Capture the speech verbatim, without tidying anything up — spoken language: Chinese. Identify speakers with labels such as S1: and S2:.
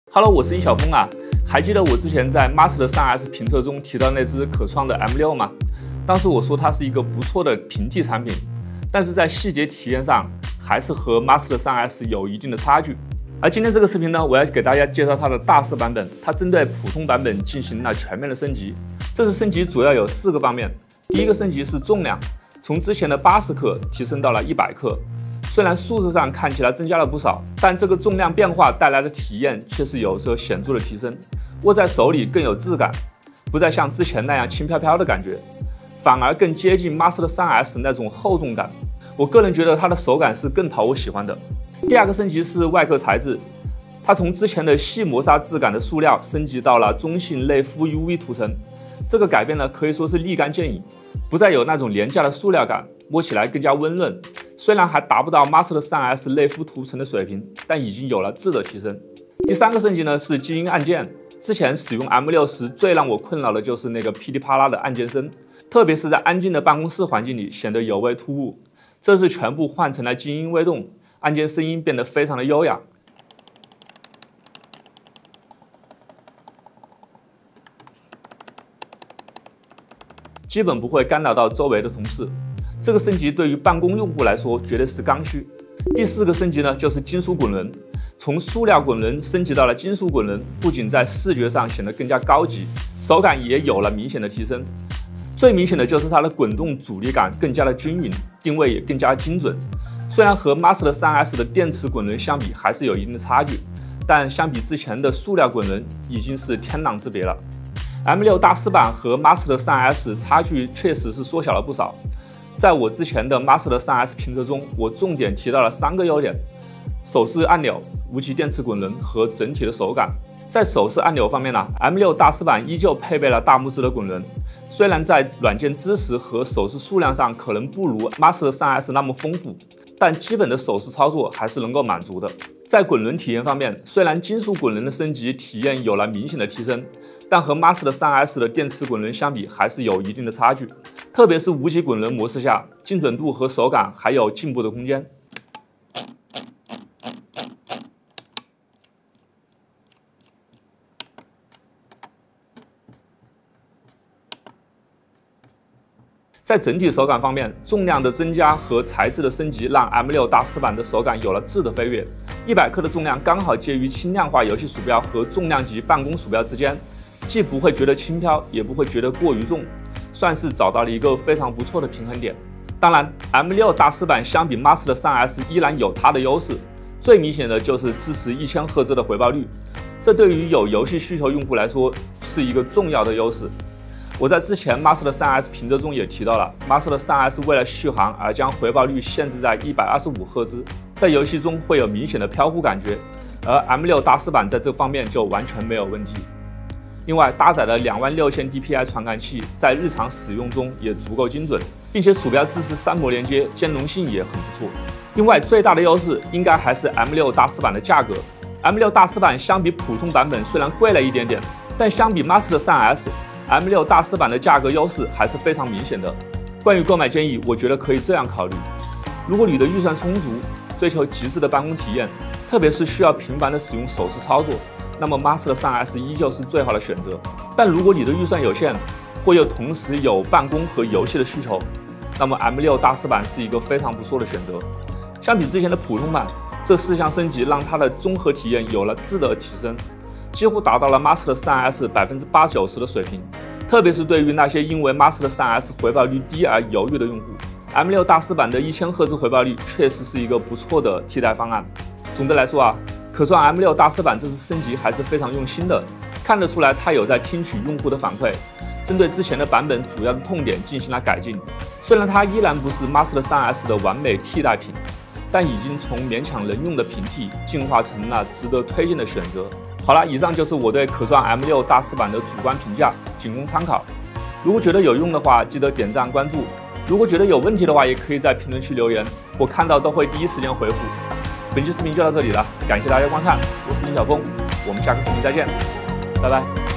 S1: Hello， 我是易小峰啊。还记得我之前在 Master 三 S 评测中提到那只可创的 M 六 吗？当时我说它是一个不错的平替产品，但是在细节体验上还是和 Master 三 S 有一定的差距。而今天这个视频呢，我要给大家介绍它的大师版本，它针对普通版本进行了全面的升级。这次升级主要有四个方面。第一个升级是重量，从之前的八十克提升到了一百克。虽然数字上看起来增加了不少，但这个重量变化带来的体验却是有着显著的提升，握在手里更有质感，不再像之前那样轻飘飘的感觉，反而更接近 Master 三 S 那种厚重感。我个人觉得它的手感是更讨我喜欢的。第二个升级是外壳材质，它从之前的细磨砂质感的塑料升级到了中性类肤 U V 涂层，这个改变呢可以说是立竿见影，不再有那种廉价的塑料感，摸起来更加温润。虽然还达不到 Master 三 S 类肤涂层的水平，但已经有了质的提升。第三个升级呢是静音按键。之前使用 M 六 时，最让我困扰的就是那个噼里啪啦的按键声，特别是在安静的办公室环境里，显得尤为突兀。这次全部换成了静音微动，按键声音变得非常的优雅。基本不会干扰到周围的同事。这个升级对于办公用户来说绝对是刚需。第四个升级呢，就是金属滚轮，从塑料滚轮升级到了金属滚轮，不仅在视觉上显得更加高级，手感也有了明显的提升。最明显的就是它的滚动阻力感更加的均匀，定位也更加精准。虽然和 Master 三 S 的电池滚轮相比还是有一定的差距，但相比之前的塑料滚轮已经是天壤之别了。M 六 大师版和 Master 三 S 差距确实是缩小了不少。在我之前的 Master 三 S 评测中，我重点提到了三个优点：手势按钮、无极电池滚轮和整体的手感。在手势按钮方面呢 ，M 六 大师版依旧配备了大拇指的滚轮，虽然在软件支持和手势数量上可能不如 Master 三 S 那么丰富，但基本的手势操作还是能够满足的。在滚轮体验方面，虽然金属滚轮的升级体验有了明显的提升，但和 Master 三 S 的电池滚轮相比还是有一定的差距，特别是无极滚轮模式下，精准度和手感还有进步的空间。在整体手感方面，重量的增加和材质的升级让 M 六 大师版的手感有了质的飞跃。一百克的重量刚好介于轻量化游戏鼠标和重量级办公鼠标之间，既不会觉得轻飘，也不会觉得过于重，算是找到了一个非常不错的平衡点。当然 ，M 六 大师版相比 Master 三 S 依然有它的优势，最明显的就是支持一千赫兹的回报率，这对于有游戏需求用户来说是一个重要的优势。我在之前 Master 三 S 评测中也提到了 ，Master 三 S 为了续航而将回报率限制在一百二十五赫兹，在游戏中会有明显的飘忽感觉，而 M 六 大师版在这方面就完全没有问题。另外，搭载了两万六千 D P I 传感器，在日常使用中也足够精准，并且鼠标支持三模连接，兼容性也很不错。另外，最大的优势应该还是 M 六 大师版的价格。M 六 大师版相比普通版本虽然贵了一点点，但相比 Master 三 S。M 六 大师版的价格优势还是非常明显的。关于购买建议，我觉得可以这样考虑：如果你的预算充足，追求极致的办公体验，特别是需要频繁的使用手势操作，那么 Master 三 S 依旧是最好的选择。但如果你的预算有限，或又同时有办公和游戏的需求，那么 M 六 大师版是一个非常不错的选择。相比之前的普通版，这四项升级让它的综合体验有了质的提升。几乎达到了 Master 三 S 百分之八九十的水平，特别是对于那些因为 Master 三 S 回报率低而犹豫的用户 ，M 六 大师版的一千赫兹回报率确实是一个不错的替代方案。总的来说啊，可创 M 六 大师版这次升级还是非常用心的，看得出来它有在听取用户的反馈，针对之前的版本主要的痛点进行了改进。虽然它依然不是 Master 三 S 的完美替代品，但已经从勉强能用的平替进化成了值得推荐的选择。好了，以上就是我对可创 M 六 大师版的主观评价，仅供参考。如果觉得有用的话，记得点赞关注。如果觉得有问题的话，也可以在评论区留言，我看到都会第一时间回复。本期视频就到这里了，感谢大家观看，我是易小峰，我们下个视频再见，拜拜。